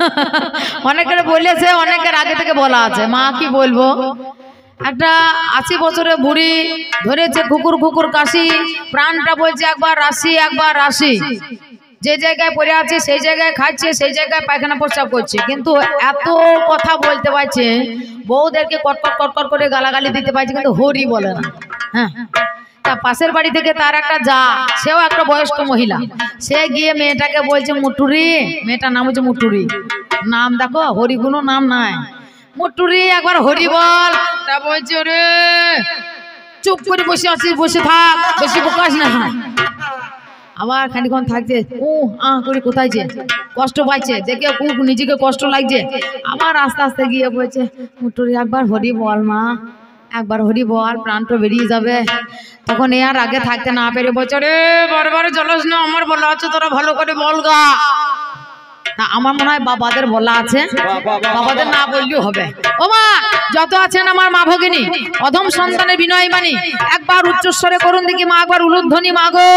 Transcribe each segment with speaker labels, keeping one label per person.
Speaker 1: অনেকের বলেছে, অনেকের আগে থেকে বলা আছে। মা কি বলবো, একটা 80 বছরের বুড়ি ধরেছে কুকুর কুকুর কাশি, প্রাণটা বলছে একবার রাশি একবার রাশি। যে জায়গায় পড়ে আছে সেই জায়গায় খাচ্ছে, সেই জায়গায় পায়খানা প্রস্রাব করছে, কিন্তু এত কথা বলতে পারছে, বউদেরকে কটকট কটকট করে গালাগালি দিতে পারছে, কিন্তু হরি বলে না। হ্যাঁ, তা পাশের বাড়ি থেকে তার একটা যা, সেও একটা বয়স্ক মহিলা, সে গিয়ে মেয়েটাকে বলছে মুটুরি, মেয়েটার নাম হচ্ছে মুটুরি, নাম দেখো হরি কোনো নাম নাই, মুটুরি একবার হরি বল। তা বলছে রে চুপ করে বসে আছিস, বসে থাক, বেশি বকাস না। আবার খানিক্ষণ থাকছে করে কোথায় যে কষ্ট পাইছে দেখে নিজেকে কষ্ট লাগছে, আবার আস্তে আস্তে গিয়ে বলছে মুটুরি একবার হরি বল মা, একবার হরি বল, প্রাণটা বেরিয়ে যাবে। তখন এ আর আগে থাকতে না পেরে বলছে রে বারবার চলস না, আমার বলা আছে তোরা ভালো করে বল গা। তা আমার মনে হয় বাবাদের বলা আছে, বাবাদের না বললেও হবে। ও মা যত আছেন আমার মা ভগিনী, অধম সন্তানের বিনয় বাণী একবার উচ্চস্বরে করুন দেখি মা, একবার উলুধ্বনি মা গো।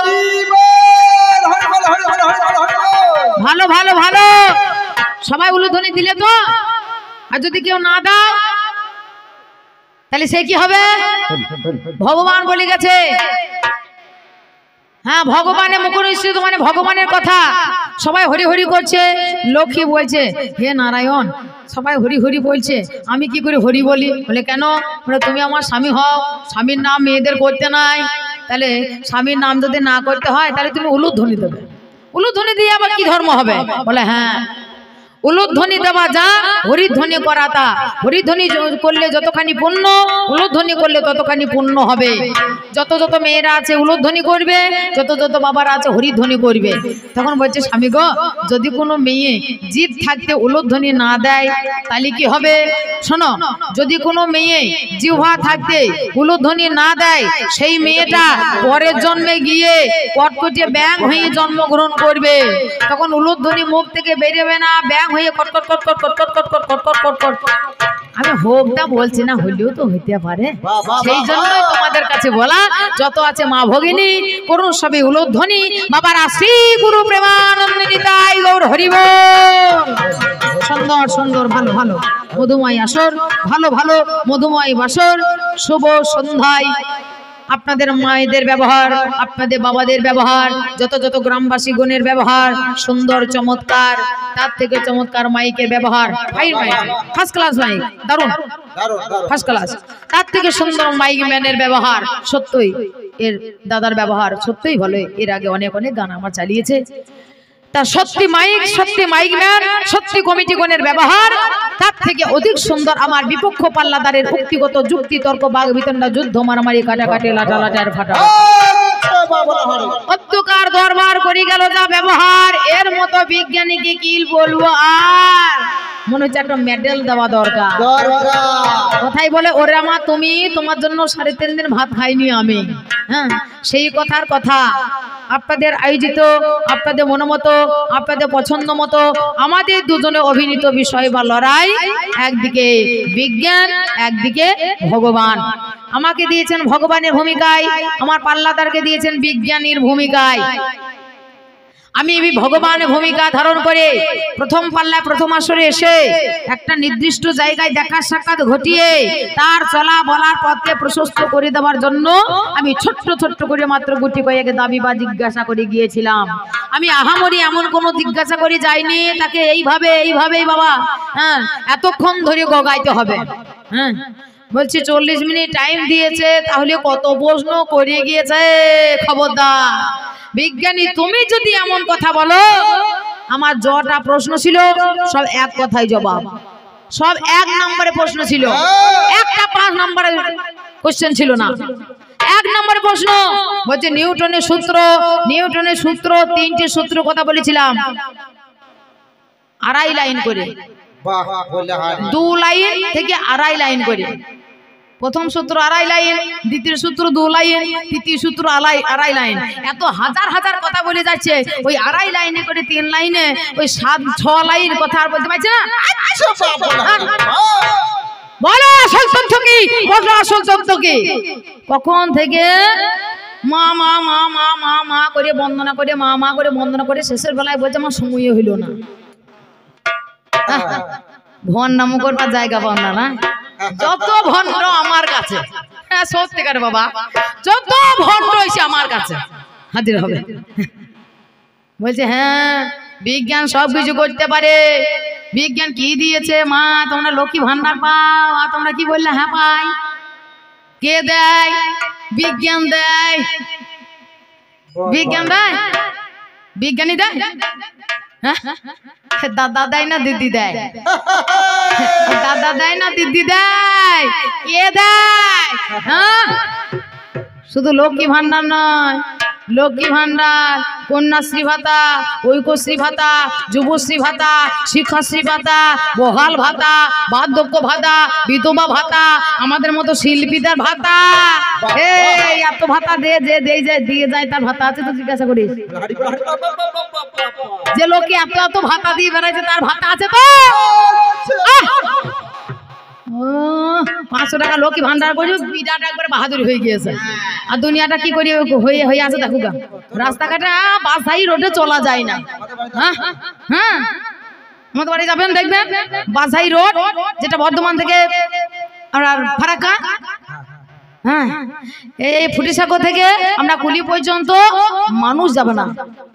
Speaker 1: ভালো ভালো ভালো, সবাই উলুধ্বনি দিলে তো? আর যদি কেউ না দাও তাহলে সে কি হবে? ভগবান বলে গেছে, হ্যাঁ ভগবানের মুখনিসৃত মানে ভগবানের কথা। সবাই হরি হরি করছে, লক্ষ্মী বলছে হে নারায়ণ, সবাই হরি হরি বলছে, আমি কি করে হরি বলি? বলে কেন? বলে তুমি আমার স্বামী হও, স্বামীর নাম মেয়েদের করতে নাই, তাহলে স্বামীর নাম যদি না করতে হয় তাহলে তুমি উলুধ্বনি দেবে। উলুধ্বনি দিয়ে আবার কি ধর্ম হবে? বলে হ্যাঁ, উলুধ্বনি দেওয়া যা, হরিধ্বনি করা তা। হরিধ্বনি করলে যতখানি পুণ্য, উলুধ্বনি করলে ততখানি পুণ্য হবে। যত যত মেয়েরা আছে উলুধ্বনি করবে, যত যত বাবারা আছে হরিধ্বনি করবে। তখন বলছে স্বামী গো, যদি কোনো মেয়ে জিদ থাকতে উলুধ্বনি না দেয় তাহলে কি হবে? শোনো, যদি কোনো মেয়ে জিহ্বা থাকতে উলুধ্বনি না দেয়, সেই মেয়েটা পরের জন্মে গিয়ে কটকটে ব্যাঙ হয়ে জন্মগ্রহণ করবে। তখন উলুধ্বনি মুখ থেকে বেরোবে না, ব্যাঙ হয়ে কটকট কটকট কটকট কটকট কটকট কটকট। আমি হোকটা বলছি না, হইলেও তো হইতে পারে, সেই জন্যই তোমাদের কাছে বলা, যত আছে মা ভগিনী করুন সবই উলুধ্বনি। বাবার শ্রী গুরু প্রেমানন্দে নিতাই গৌর হরি বল। সুন্দর সুন্দর ভালো ভালো মধুময় আসর, ভালো ভালো মধুময় বাসর। শুভ সন্ধ্যায় আপনাদের মায়েদের ব্যবহার, আপনাদের বাবাদের ব্যবহার, যত যত গ্রামবাসী গণের ব্যবহার সুন্দর চমৎকার, তার থেকে চমৎকার মাইকের ব্যবহার, ফার্স্ট ক্লাস মাইক, দারুণ ফার্স্ট ক্লাস। তার থেকে সুন্দর মাইক ম্যানের ব্যবহার, সত্যই এর দাদার ব্যবহার সত্যই ভালো। এর আগে অনেক অনেক গান আমার চালিয়েছে, তা সত্যি মাইক, সত্যি মাইক ম্যান, সত্যি কমিটি গণের ব্যবহার তার থেকে অধিক সুন্দর আমার বিপক্ষ পাল্লাদারের উক্তিগত যুক্তি তর্ক বাগ বিতণ্ডা যুদ্ধ মারামারি কাটাকাটি লাটালাটার ফাটা অত্যকার দরবার করে গেল যা ব্যবহার, এর মতো বিজ্ঞানীকে কি বলবো আর? মনে হচ্ছে একটা মেডেল দেওয়া দরকার। কথাই বলে ওরে মা তুমি, তোমার জন্য 3.5 দিন ভাত খাইনি আমি। হ্যাঁ, সেই কথার কথা। আপনাদের আয়োজিত, আপনাদের মনোমতো, আপনাদের পছন্দ মতো আমাদের দুজনে অভিনীত বিষয় বা লড়াই, একদিকে বিজ্ঞান, একদিকে ভগবান। আমাকে দিয়েছেন ভগবানের ভূমিকায়, আমার পাল্লাদারকে দিয়েছেন বিজ্ঞানীর ভূমিকায়। আমি ভগবানের ভূমিকা ধারণ করে প্রথম পাল্লায় প্রথম আসরে এসে একটা নির্দিষ্ট জায়গায় দেখা সাক্ষাৎ ঘটিয়ে তার চলা বলার পথকে প্রশস্ত করে দেওয়ার জন্য আমি ছোট্ট ছোট্ট করে মাত্র গুটি কয়েক দাবি বা জিজ্ঞাসা করে গিয়েছিলাম। আমি আহামরি এমন কোনো জিজ্ঞাসা করে যাইনি তাকে এইভাবে এইভাবেই বাবা হ্যাঁ এতক্ষণ ধরে গগাইতে হবে। হ্যাঁ বলছি 40 মিনিট টাইম দিয়েছে, তাহলে কত প্রশ্ন করে গিয়েছে। খবরদার বিজ্ঞানী, তুমি যদি এমন কথা বলো, আমার যটা প্রশ্ন ছিল সব এক কথায় জবাব, সব 1 নম্বরে প্রশ্ন ছিল, একটা 5 নম্বরের কোশ্চেন ছিল না। 1 নম্বরে প্রশ্ন বলছে নিউটনের সূত্র, নিউটনের সূত্র 3টে সূত্র কথা বলেছিলাম 2.5 লাইন করে, 2 লাইন থেকে 2.5 লাইন করে। প্রথম সূত্র 2.5 লাইন, দ্বিতীয় সূত্র 2 লাইন, তৃতীয় সূত্র 2.5 লাইন। এত হাজার হাজার কথা বলে যাচ্ছে, ওই 2.5 লাইনে করে 3 লাইনে ওই 7-6 লাইন কথা আর বলতে পারছে না। বলো আসল তথ্য কি, বলো আসল তথ্য কি। কখন থেকে মা মা মা মা মা মা করে বন্দনা করে, মা মা করে বন্দনা করে, শেষের বেলায় বলছে আমার সময় হইল না। ভণ্ড নাম করবার জায়গা পাও না না? যত ভণ্ড আমার কাছে, হ্যাঁ সত্যিকার বাবা, যত ভণ্ড এসে আমার কাছে হাজির হবে। বলছে হ্যাঁ বিজ্ঞান সব কিছু করতে পারে। বিজ্ঞান কি দিয়েছে? মা তোমরা লক্ষ্মী ভান্ডার পাও। আর তোমরা কি বললে? হ্যাঁ পাই। কে দেয়? বিজ্ঞান দেয়। বিজ্ঞান দেয়? বিজ্ঞানী দেয়? দাদা দেয় না দিদি দেয়? দাদা দেয় না দিদি দেয়? কে দেয়? হ্যাঁ শুধু লক্ষ্মী ভান্ডার নয়, লক্ষ্মী ভান্ডার, কন্যাশ্রী ভাতা, ঐক্যশ্রী ভাতা, যুবশ্রী ভাতা, শিক্ষাশ্রী ভাতা, বহাল ভাতা, বার্ধক্য ভাতা, বিধবা ভাতা, আমাদের মতো শিল্পীদের ভাতা। এই এত ভাতা দিয়ে যায় তার ভাতা আছে তো? জিজ্ঞাসা করিস যে লোকে এত এত ভাতা দিয়ে বেড়াইছে তার ভাতা আছে তো? 500 টাকা লক্ষ্মী ভান্ডার করে বিরাট একবারে বাহাদুরি হয়ে গিয়েছে। আর দুনিয়াটা কি করি হয়ে আছে দেখো গা, রাস্তাঘাটে বাসাই রোডে চলা যায় না। হ্যাঁ হ্যাঁ আমাদের বাড়ি যাবেন দেখবেন বাসাই রোড, যেটা বর্ধমান থেকে আপনার ফারাক্কা, হ্যাঁ এই ফুটিসাঁকো থেকে আমরা কুলি পর্যন্ত মানুষ যাবে না।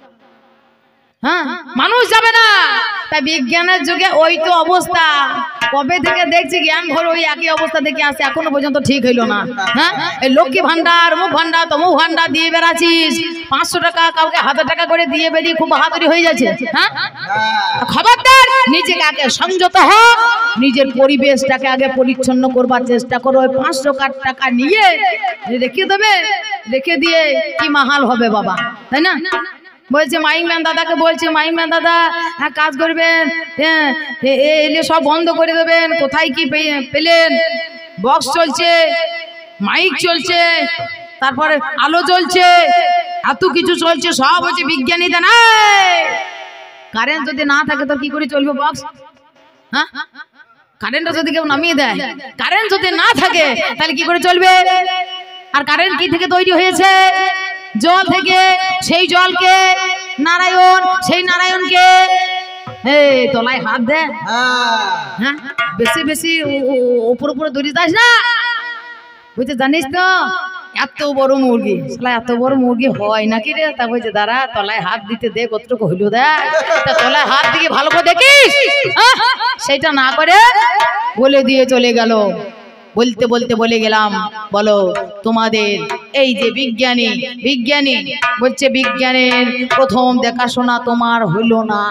Speaker 1: হ্যাঁ মানুষ যাবে না। তাই বিজ্ঞানের যুগে ওই তো অবস্থা। কবে থেকে দেখছি জ্ঞান ভর ওই একই অবস্থা দেখে আসে, এখনো পর্যন্ত ঠিক হইল না। হ্যাঁ এই লক্ষ্মী ভান্ডার, অমুক ভান্ডার, তমুক ভান্ডার দিয়ে বেড়াচ্ছিস। 500 টাকা কাউকে 1000 টাকা করে দিয়ে বেরিয়ে খুব বাহাদুরি হয়ে যাচ্ছে। হ্যাঁ খবরদার, নিজেকে আগে সংযত হ, নিজের পরিবেশটাকে আগে পরিচ্ছন্ন করবার চেষ্টা করো। ওই 500 টাকা নিয়ে রেখে দেবে, রেখে দিয়ে কি মাহাল হবে বাবা, তাই না? বলছে মাইকম্যান দাদাকে, বলছে মাইকম্যান দাদা হ্যাঁ কাজ করবেন, হ্যাঁ এলে সব বন্ধ করে দেবেন। কোথায় কি পেলেন? বক্স চলছে, মাইক চলছে, তারপরে আলো চলছে, এত কিছু চলছে, সব হচ্ছে বিজ্ঞানীদের। না কারেন্ট যদি না থাকে তো কি করে চলবে বক্স? হ্যাঁ কারেন্টটা যদি কেউ নামিয়ে দেয়, কারেন্ট যদি না থাকে তাহলে কি করে চলবে? আর কারেন্ট কি থেকে তৈরি হয়েছে? জল থেকে। সেই জলকে নারায়ণ, সেই নারায়ণকে এই তলায় হাত দে। হ্যাঁ বেশি বেশি উপরে উপরে দৌড়ে যাস না, বুঝতে জানিস তো? এত বড় মুরগি, এত বড় মুরগি হয় নাকি রে? তা বলছে দাঁড়া তলায় হাত দিতে দে, কতটুকু হইল দেখ। তা তলায় হাত দিয়ে ভালো করে দেখিস, সেটা না করে বলে দিয়ে চলে গেল। বলতে বলতে বলে গেলাম, বলো তোমাদের এই যে বিজ্ঞানী, বিজ্ঞানী বলছে বিজ্ঞানের প্রথম দেখাশোনা তোমার হইল না।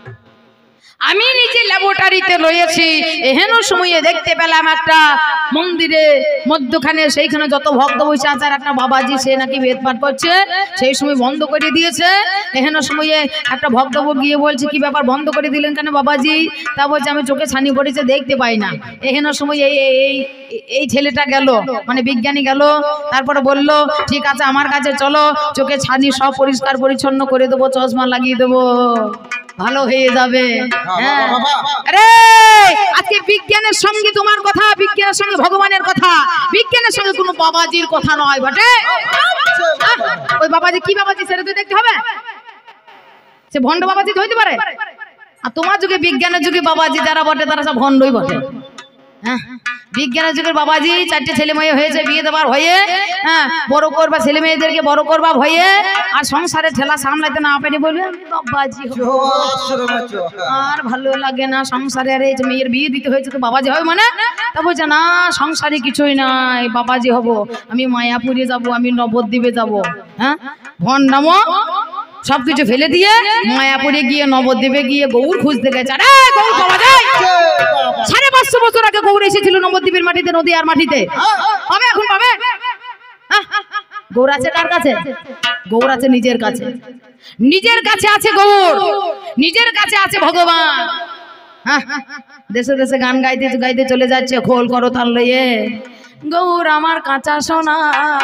Speaker 1: আমি নিজে ল্যাবরেটরিতে রয়েছি, এহেন সময়ে দেখতে পেলাম একটা মন্দিরে মধ্যখানে, সেইখানে যত ভক্ত বসে আছে, আর একটা বাবাজি সে নাকি বেদ পাঠ করছে। সেই সময় বন্ধ করে দিয়েছে। এহেন সময়ে একটা ভক্ত গিয়ে বলছে কি ব্যাপার বন্ধ করে দিলেন কেন বাবাজি? তা বলছে আমি চোখে ছানি পড়েছে দেখতে পাই না। এহেন সময় এই ছেলেটা গেল, মানে বিজ্ঞানী গেল, তারপরে বলল ঠিক আছে আমার কাছে চলো, চোখে ছানি সব পরিষ্কার পরিচ্ছন্ন করে দেবো, চশমা লাগিয়ে দেবো, ভালো হয়ে যাবে। হ্যাঁ আরে আজকে বিজ্ঞানের সঙ্গে তোমার কথা, বিজ্ঞানের সঙ্গে ভগবানের কথা, বিজ্ঞানের সঙ্গে কোনো বাবাজির কথা নয় বটে। ওই বাবাজি কি বাবাজি সেটা তো দেখতে হবে। সে ভণ্ড বাবাজি হইতে পারে, আর তোমার যুগে বিজ্ঞানের যুগে বাবাজি যারা বটে তারা সব ভণ্ডই বটে। হ্যাঁ বিজ্ঞানের যুগের বাবাজি 4টে ছেলে মেয়ে হয়েছে, বিয়ে দেবার হয়ে, হ্যাঁ বড় করবা ছেলে মেয়েদেরকে, বড় করবা হয়ে, আর সংসারে ঠেলা সামলাইতে না পারি বলবে আমি বাবাজি হব। আর ভালো লাগে না সংসারে, আরে মেয়ের বিয়ে দিতে হয়েছে তো বাবাজি হবে মানে? তা বলছে না সংসারে কিছুই নাই, বাবাজি হব, আমি মায়াপুরে যাব, আমি নবদ্বীপে যাব। হ্যাঁ ভণ্ডাম সবকিছু ফেলে দিয়ে মায়াপুরে গিয়ে নবদ্বীপে গিয়ে গৌর খুঁজতে গেছে। আরে গৌর পাওয়া যায়? 550 বছর আগে গৌর এসেছিল নবদ্বীপের মাটিতে, নদী আর মাটিতে। পাবে এখন পাবে? গৌর আছে কার কাছে? গৌর আছে নিজের কাছে। নিজের কাছে আছে গৌর, নিজের কাছে আছে ভগবান। দেশে দেশে গান গাইতে গাইতে চলে যাচ্ছে, খোল করো তাল লইয়ে, গৌর আমার কাঁচা সোনা,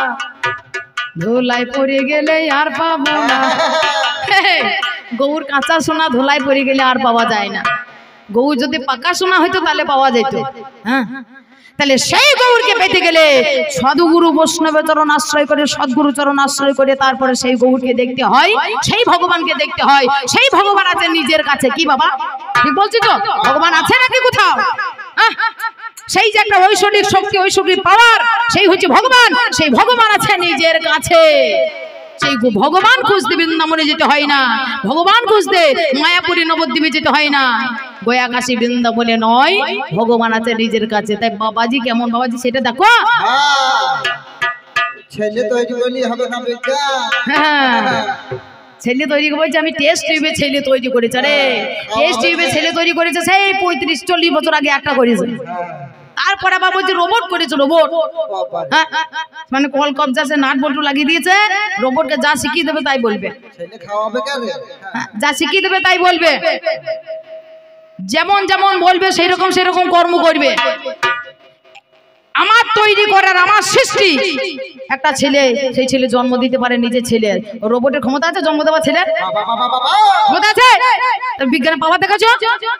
Speaker 1: ধুলাই পড়ে গেলে আর পাবো না। গৌর কাঁচা সোনা ধুলাই পড়ে গেলে আর পাওয়া যায় না। গৌর যদি পাকা সোনা হইতো তাহলে পাওয়া যেত। হ্যাঁ তাহলে সেই গৌরকে পেতে গেলে সদ্গুরু বৈষ্ণবের চরণ আশ্রয় করে, সদ্গুরু চরণ আশ্রয় করে তারপরে সেই গৌরকে দেখতে হয়, সেই ভগবানকে দেখতে হয়। সেই ভগবান আছে নিজের কাছে। কি বাবা? ঠিক বলছি তো? ভগবান আছে নাকি কোথাও? সেই যে একটা ঐশ্বরিক শক্তি, ঐশ্বরিক পাওয়ার, সেই হচ্ছে ভগবান। সেই ভগবান আছে নিজের কাছে। সেই ভগবান খুঁজতে বৃন্দাবনে যেতে হয় না, ভগবান খুঁজতে মায়াপুরী নবদ্বীপে যেতে হয় না, গয়া কাশী বৃন্দাবনে নয়, ভগবান আছে নিজের কাছে। তাই বাবাজি কেমন বাবাজি সেটা দেখো।
Speaker 2: ছেলে তৈরি করলে হবে না বেটা।
Speaker 1: হ্যাঁ, ছেলে তৈরি বলছে আমি টেস্ট টিউবে ছেলে তৈরি করেছে। আরে টেস্ট টিউবে ছেলে তৈরি করেছে সেই 35-40 বছর আগে একটা করেছে। তারপরে আবার বলছে রোবট করেছে, রোবট। হ্যাঁ, মানে কল কবজা সে নাট বল্টু লাগিয়ে দিয়েছে, রোবটকে যা শিখিয়ে দেবে তাই বলবে, যা শিখিয়ে দেবে তাই বলবে, যেমন যেমন বলবে সেই রকম সেরকম কর্ম করবে। আমার তৈরি করার, আমার সৃষ্টি একটা ছেলে, সেই ছেলে জন্ম দিতে পারে নিজের ছেলে। রোবটের ক্ষমতা আছে জন্ম দেওয়া ছেলের? ক্ষমতা আছে? বিজ্ঞানের পাওয়ার দেখাচ্ছো?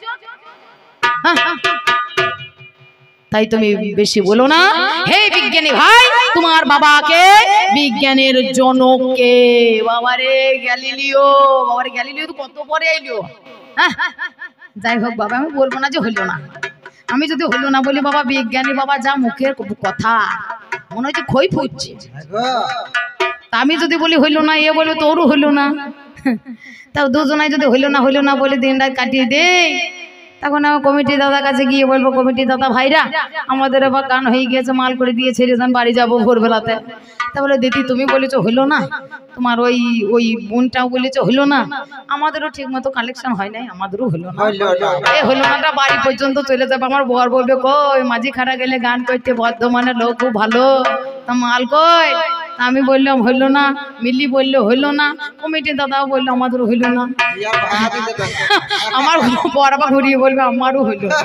Speaker 1: তাই তুমি বেশি বলো না। হে বিজ্ঞানী ভাই, তোমার বাবাকে বিজ্ঞানের জনককে, বাবারে গ্যালিলিও, বাবারে গ্যালিলিও তো কত পরে এলো। যাই হোক বাবা, আমি বলবো না যে হইলো না। আমি যদি হইলো না বলি বাবা, বিজ্ঞানী বাবা যা মুখের কথা মনে হচ্ছে খই ফুটছে। আমি যদি বলি হইলো না, এ বলে তোরও হইলো না, তাও দুজনাই যদি হইলো না বলে দিন রাত কাটিয়ে দেই, তখন আমার কমিটি দাদার কাছে গিয়ে বলবো, কমিটি দাদা ভাইরা আমাদের এবার গান হয়ে গিয়েছে, মাল করে দিয়ে ছেড়ে দেন, বাড়ি যাবো ভোরবেলাতে। তা বলে দিদি তুমি বলেছো হইলো না, তোমার ওই বোনটাও বলেছো হইলো না, আমাদেরও ঠিক মতো কালেকশন হয় নাই, আমাদেরও হইলো না। এই হইলো নাটা বাড়ি পর্যন্ত চলে যাবে। আমার বর বলবে কই মাঝি খাড়া গেলে গান করতে, বর্ধমানের লোক খুব ভালো, তা মাল কই? আমি বললাম হইলো না, মিলি বললো হইলো না, কমিটি দাদাও বললো আমাদেরও হইলো না। আমার বর আবার ঘুরিয়ে বলবে আমারও হইলো না।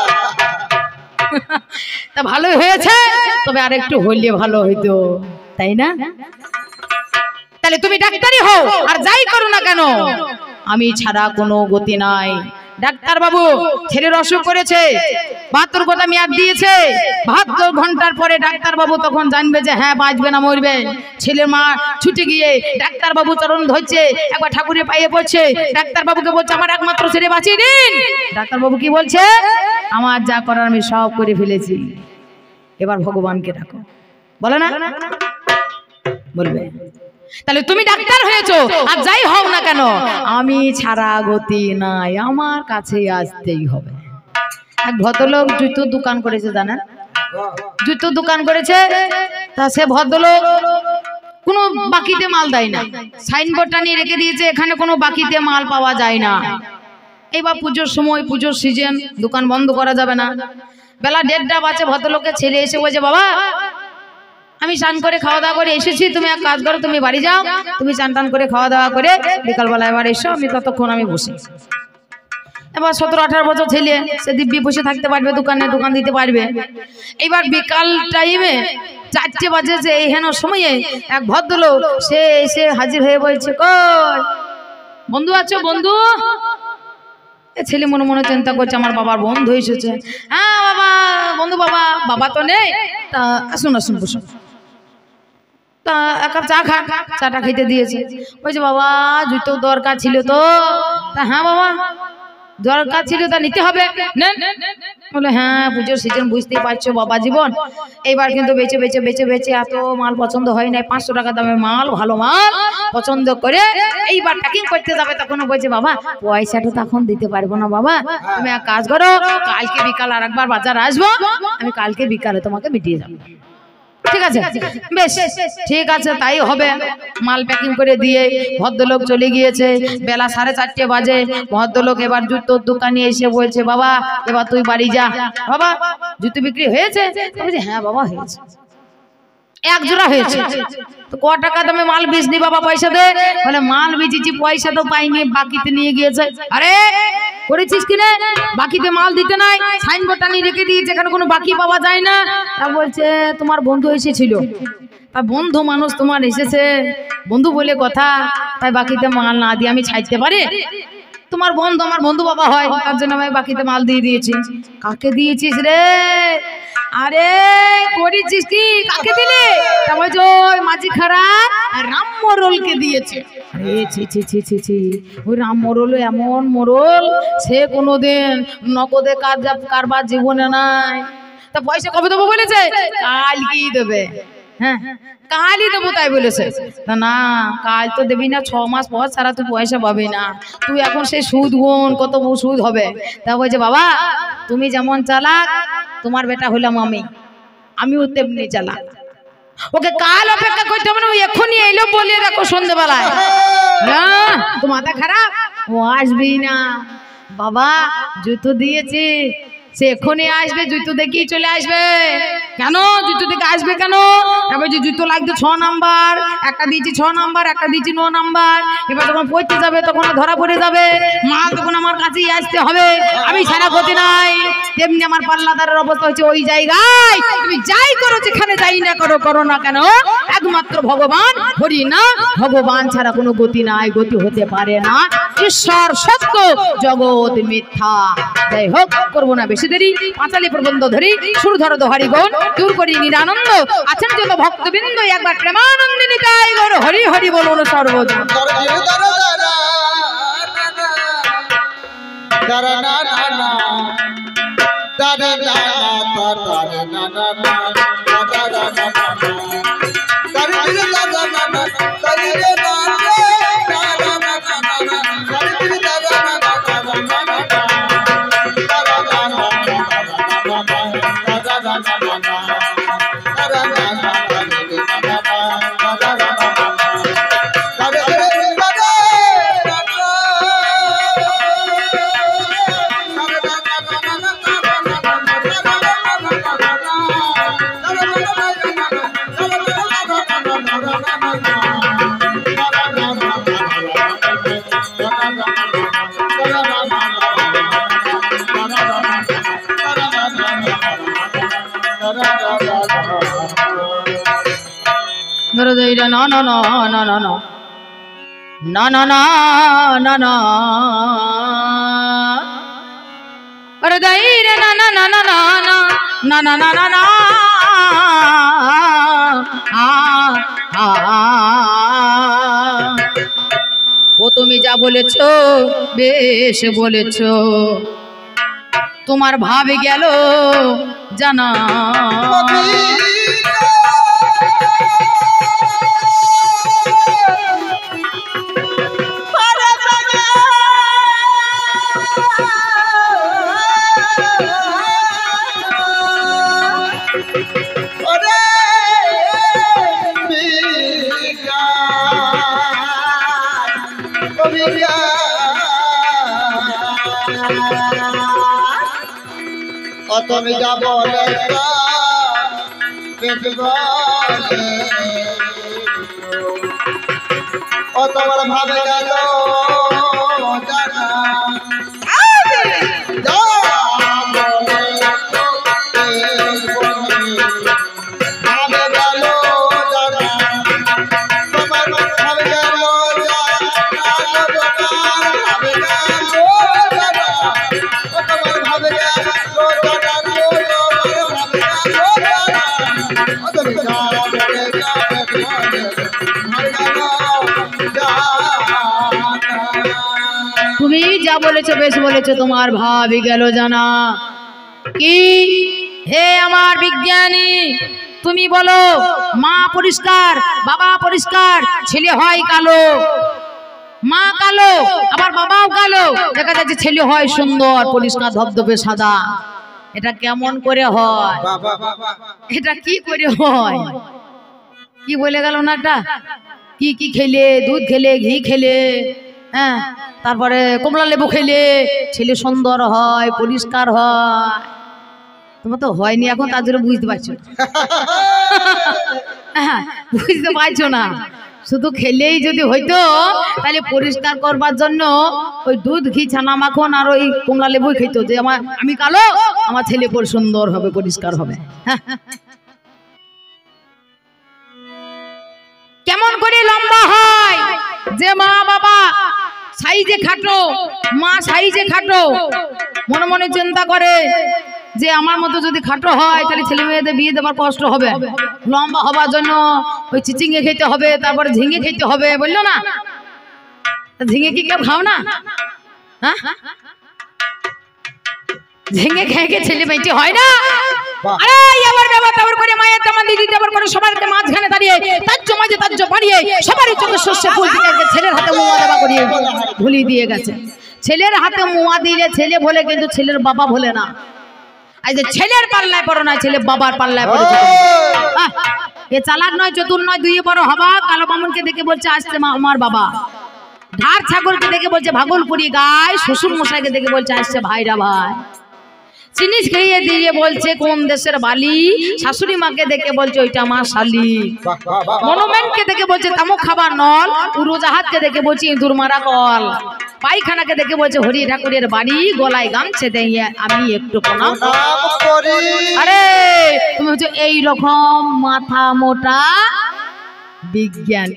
Speaker 1: তা ভালোই হয়েছে, তবে আর একটু হইলে ভালো হইতো, তাই না? তাহলে তুমি ডাক্তারই হও আর যাই করো না কেন, আমি ছাড়া কোনো গতি নাই। ডাক্তার বাবু ছেলের অসুখ করেছে, 72 ঘন্টা মেয়াদ দিয়েছে, 72 ঘন্টার পরে ডাক্তার বাবু তখন জানবে যে হ্যাঁ বাঁচবে না মরবে। ছেলের মা ছুটে গিয়ে ডাক্তার বাবু চরণ ধরছে, একবার ঠাকুরের পায়ে পড়ছে, ডাক্তার বাবুকে বলছে আমার একমাত্র ছেলে বাঁচিয়ে দিন। ডাক্তার বাবু কি বলছে? আমার যা করার আমি সব করে ফেলেছি, এবার ভগবানকে ডাকো। বলে না? বলবে। তাহলে তুমি ডাক্তার হয়েছো আর যাই হও না কেন, আমি ছাড়া গতি নাই, আমার কাছে আসতেই হবে। এক ভদ্রলোক জুতোর দোকান করেছে, জানেন? জুতোর দোকান করেছে, তা সে ভদ্রলোক কোনো বাকিতে মাল দেয় না, সাইনবোর্ডটা নিয়ে রেখে দিয়েছে এখানে কোনো বাকিতে মাল পাওয়া যায় না। এইবার পুজোর সময়, পুজোর সিজন, দোকান বন্ধ করা যাবে না। বেলা 1:30 বাজে, ভদ্রলোকের ছেলে এসে বলছে বাবা আমি স্নান করে খাওয়া দাওয়া করে এসেছি, তুমি এক কাজ করো, তুমি বাড়ি যাও, তুমি স্নান টান করে খাওয়া দাওয়া করে বিকালবেলা এবার এসো, আমি ততক্ষণ আমি বসে। এবার 17-18 বছর ছেলে, সে দিব্যি বসে থাকতে পারবে, দোকান দিতে পারবে। এইবার বিকাল টাইমে 4টে বাজে, যে এইখানে সময়ে এক ভদ্রলোক সে এসে হাজির হয়ে বলছে কই বন্ধু আছো বন্ধু? ছেলে মনে মনে চিন্তা করছে আমার বাবার বন্ধু এসেছে। হ্যাঁ বাবা, বন্ধু বাবা, বাবা তো নেই, তা আসুন আসুন বসুন। তা এক কাপ চা খা, চাটা খেতে দিয়েছে। বলছে বাবা জুতো দরকার ছিল তো। তা হ্যাঁ বাবা দরকার ছিল, তা নিতে হবে। বলে হ্যাঁ পুজোর সিজন বুঝতেই পারছো বাবা জীবন, এইবার কিন্তু বেচে বেচে বেচে বেচে এত মাল পছন্দ হয় নাই, 500 টাকা দামের মাল, ভালো মাল পছন্দ করে এইবার প্যাকিং করতে যাবে, তখন বলছে বাবা পয়সাটা তখন দিতে পারবো না বাবা, তুমি এক কাজ করো, কালকে বিকাল আর একবার বাজার আসবো, আমি কালকে বিকালে তোমাকে মিটিয়ে যাবো। ঠিক আছে, বেশ ঠিক আছে তাই হবে। মাল প্যাকিং করে দিয়ে ভদ্রলোক চলে গিয়েছে। বেলা 4:30 বাজে, ভদ্রলোক এবার জুতোর দোকানে এসে বলছে বাবা এবার তুই বাড়ি যা। বাবা জুতো বিক্রি হয়েছে? হ্যাঁ বাবা হয়েছে, 1 জোড়া হয়েছে। তো ক টাকা দামে মাল বেচনি বাবা, পয়সা দে। বলে মাল বেচেছি, পয়সা তো পাইনি, বাকিতে নিয়ে গিয়েছে। আরে করেছিস কিনে? বাকিতে মাল দিতে নাই, সাইনবোর্ডটা নিয়ে রেখে দিয়েছে, এখানে কোনো বাকি পাওয়া যায় না। তা বলছে তোমার বন্ধু এসেছিল, তা বন্ধু মানুষ তোমার এসেছে, বন্ধু বলে কথা, তাই বাকিতে মাল না দিয়ে আমি ছাড়তে পারি? তোমার বন্ধু আমার বন্ধু বাবা হয়, তার জন্য আমি বাকিতে মাল দিয়ে দিয়েছি। কাকে দিয়েছিস রে? আরে করেছিস কি কাকে দিলি? তা বলছে ওই মাঝি খারা রাম মোরলকে দিয়েছে। আরে ছি ছি ছি ছি ছি, ওই রাম মোরল এমন মোরল, সে কোনোদিন নগদে কারবার জীবনে নাই। তা পয়সা কবে দেবো বলেছে? কালকেই দেবে। হ্যাঁ কালই দেবো তাই বলেছে। তা না কাল তো দেবি না, 6 মাস পর ছাড়া তুই পয়সা পাবি না। তুই এখন সে সুদ গুণ কত সুদ হবে। তা বলছে বাবা তুমি যেমন চালাক, তোমার বেটা হলাম আমিও তেমনি চালাক। ওকে কাল অপেক্ষা করতে হবে না, ওই এখনই এলো বলে রাখো সন্ধ্যেবেলায়। হ্যাঁ তো মাথা খারাপ, ও আসবেই না। বাবা জুতো দিয়েছে, সে এখনই আসবে, জুতো দেখেই চলে আসবে। কেন জুতো দেখে আসবে কেন? এবার যে জুতো লাগতো 6 নাম্বার, একটা দিয়েছি 6 নাম্বার, একটা দিয়েছি 9 নাম্বার। এবার যখন পড়তে যাবে তখন ধরা পড়ে যাবে, মাল তখন আমার কাছেই আসতে হবে। আমি ছাড়া গতি নাই। তেমনি আমার পাল্লাদারের অবস্থা হচ্ছে ওই জায়গায় তুমি যাই করো, যেখানে যাই না করো না কেন, একমাত্র ভগবান হরি না, ভগবান ছাড়া কোনো গতি নাই, গতি হতে পারে না। ঈশ্বর সত্য, জগৎ মিথ্যা। যাই হোক করবো না বেশি দেরি, পাঁচালি প্রবন্ধ ধরি সুর ধর দোহারি গণ দূর করি নিরানন্দ। আছেন যত ভক্তবৃন্দ একবার প্রেমানন্দিনী তাই গৌর হরি হরি বলুন সর্বদা। না না না না না না না না না না না अरे दाईरे ना ना ना ना ना ना ना ना ना ना ना ও তুমি যা বলেছো বেশ বলেছো, তোমার ভাবে গেল জানা।
Speaker 2: তুমি যা বলে ও তোমার ভাবে গেল জানা।
Speaker 1: তুমি যা বলেছো বেশ বলেছো, তোমার ভাবি গেল জানা। কি হে আমার বিজ্ঞানী, তুমি বলো মা পরিষ্কার, বাবা পরিষ্কার, ছেলে হয় কালো। মা কালো আবার বাবাও কালো, দেখা যাচ্ছে ছেলে হয় সুন্দর পরিষ্কার ধবধবে সাদা। এটা কেমন করে হয়? এটা কি করে হয়? কি বলে গেল না একটা? কি কি খেলে, দুধ খেলে, ঘি খেলে, হ্যাঁ তারপরে কমলা লেবু খেলে ছেলে সুন্দর হয়, পরিষ্কার হয়। তোমার তো হয়নি এখন, তার জন্য বুঝতে পারছো বুঝতে পারছো না। শুধু খেলেই যদি হইতো তাহলে পরিষ্কার করবার জন্য ওই দুধ ঘি ছানা মাখন আর ওই কমলা লেবু খেতো, যে আমি কালো আমার ছেলে পর সুন্দর হবে, পরিষ্কার হবে। কেমন করে লম্বা হয়? যে মা বাবা সাইজে খাটো, মা সাইজে খাটো, মনে মনে চিন্তা করে যে আমার মতো যদি খাটো হয় তাহলে ছেলে মেয়েদের বিয়ে দেওয়ার কষ্ট হবে, লম্বা হবার জন্য ওই চিচিঙ্গে খেতে হবে, তারপরে ঝিঙে খেতে হবে, বললো না? ঝিঙে কি কেউ খাও না? হ্যাঁ, ঝিঙে খেয়ে ছেলে মেয়েটি হয় না? আরে আবার বাবা তারপর করে মায়ের তামান দিদি তারপর করে সবার মাঝখানে দাঁড়িয়ে তাজ্য মাঝে তাজ্য বাড়িয়ে সবারই চোখে শস্যে ফুল দিয়ে ছেলের হাতে মোয়া দেওয়া করিয়ে ভুলিয়ে দিয়ে গেছে। ছেলের হাতে মোয়া দিলে ছেলে বলে, কিন্তু ছেলের বাবা বলে না। আজ ছেলের পাল্লায় পড়ো না, ছেলে বাবার পাল্লায় পড়েছে। এ চালাক নয়, চতুর নয়, দুইয়ে বড় হবা। কালো বামুনকে দেখে বলছে আসছে আমার বাবা, ধার ছাগলকে দেখে বলছে ভাগলপুরি গায়, শ্বশুর মশাইকে দেখে বলছে আসছে ভাইরা ভাই, জিনিস খেয়ে দিয়ে বলছে কোন দেশের বালি, শাশুড়ি মাকে দেখে বলছে ওইটা আমার শালি, মনুমেন্টকে দেখে বলছে তামুক খাবার নল, উড়োজাহাজকে দেখে বলছে ইঁদুর মারা কল, পায়খানাকে দেখে বলছে হরি ঠাকুরের বাড়ি, গলায় গামছে দিয়ে আমি একটু প্রণাম
Speaker 2: করি।
Speaker 1: আরে তুমি হচ্ছে এইরকম মাথা মোটা বিজ্ঞান।